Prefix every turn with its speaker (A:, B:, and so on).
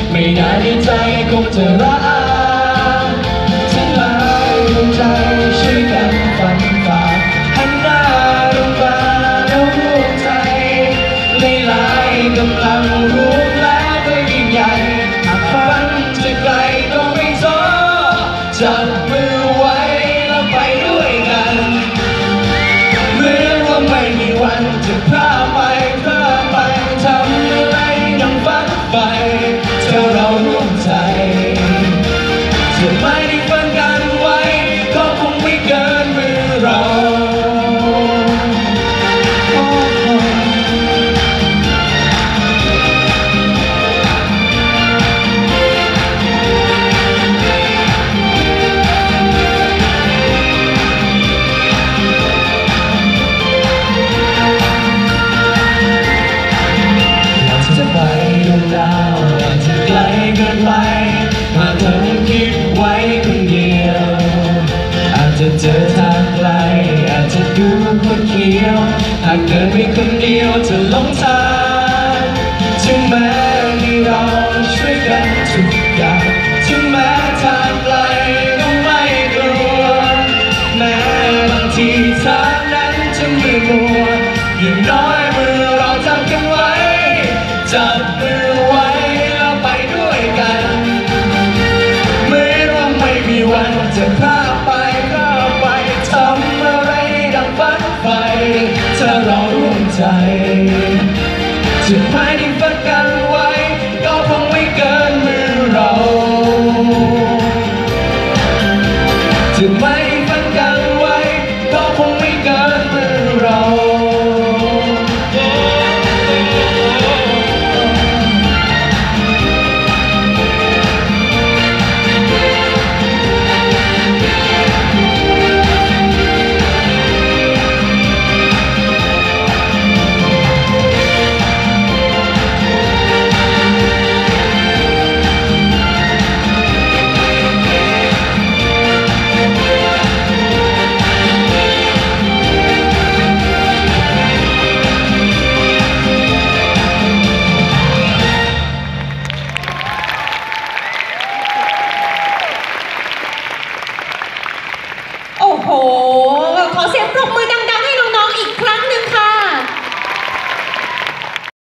A: ไม่นานในใจคงจะรักทั้งหลายดวงใจช่วยกันฝันฝ่าหันหน้าลงมาแล้วร่วมใจหลายกำลังรู้แล้วก็ยิ่งใหญ่หากฝันจะไกลก็ไม่ท้อจับมือไว้แล้วไปด้วยกันเหมือนว่าไม่มีวันจะพลาดไปทำอะไรดังฝันไปถ้าเราร่วมใจจะไม่ได้ฝันกันไว้ก็คงไม่เกินมือเราเจอทางไกลอาจจะดูคนเขียวหากเดินไปคนเดียวจะหลงทางถึงแม้ที่เราช่วยกันทุกอย่างถึงแม้ทางไกลก็ไม่กลัวแม้บางทีทางนั้นจะมืดมัวอย่างน้อยเมื่อเราจับกันไว้จับมือไว้แล้วไปด้วยกันเหมือนว่าไม่มีวันจะพลาดไปทำอะไรดังฝันไฟถ้าเราร่วมใจจะไม่ได้ฝันกันไว้ก็คงไม่เกินมือเราจะไม่ได้ฝันกันไว้ก็คงไม่เกินมือเรา
B: โอ้โหขอเสียงปรบมือ